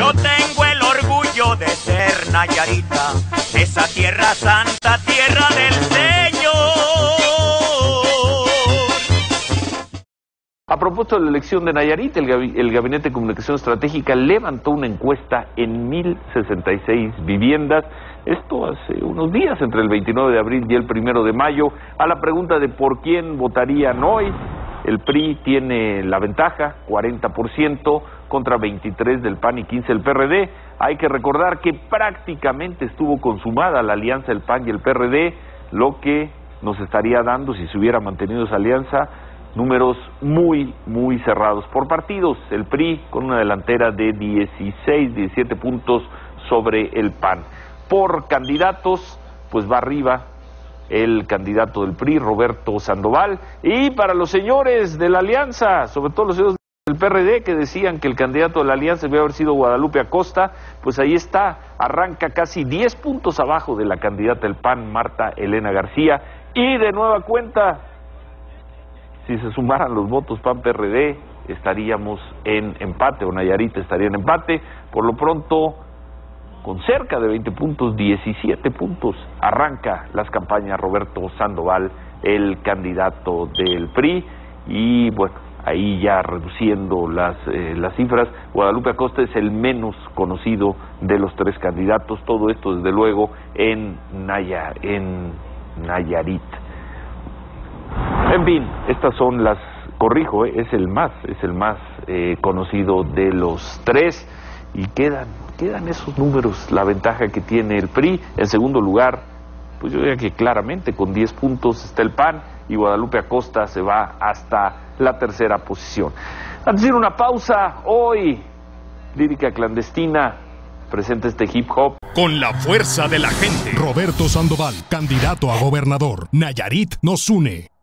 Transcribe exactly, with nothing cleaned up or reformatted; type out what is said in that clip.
Yo tengo el orgullo de ser nayarita, esa tierra santa, tierra del Señor. A propósito de la elección de Nayarit, el, Gab el Gabinete de Comunicación Estratégica levantó una encuesta en mil sesenta y seis viviendas, esto hace unos días, entre el veintinueve de abril y el primero de mayo, a la pregunta de por quién votarían hoy. El P R I tiene la ventaja, cuarenta por ciento contra veintitrés del P A N y quince del P R D. Hay que recordar que prácticamente estuvo consumada la alianza del P A N y el P R D, lo que nos estaría dando, si se hubiera mantenido esa alianza, números muy, muy cerrados por partidos. El P R I con una delantera de dieciséis, diecisiete puntos sobre el P A N. Por candidatos, pues va arriba el candidato del P R I, Roberto Sandoval, y para los señores de la alianza, sobre todo los señores del P R D que decían que el candidato de la alianza debe haber sido Guadalupe Acosta, pues ahí está, arranca casi diez puntos abajo de la candidata del P A N, Marta Elena García, y de nueva cuenta, si se sumaran los votos P A N-P R D, estaríamos en empate, o Nayarit estaría en empate. Por lo pronto, con cerca de veinte puntos, diecisiete puntos, arranca las campañas Roberto Sandoval, el candidato del P R I, y bueno, ahí ya reduciendo las, eh, las cifras, Guadalupe Acosta es el menos conocido de los tres candidatos, todo esto desde luego en, Naya, en Nayarit. En fin, estas son las, corrijo, eh, es el más, es el más eh, conocido de los tres, y quedan, quedan esos números, la ventaja que tiene el P R I. En segundo lugar, pues yo diría que claramente con diez puntos está el P A N, y Guadalupe Acosta se va hasta la tercera posición. Antes de ir a una pausa, hoy, Lírica Clandestina presenta este hip hop. Con la fuerza de la gente. Roberto Sandoval, candidato a gobernador. Nayarit nos une.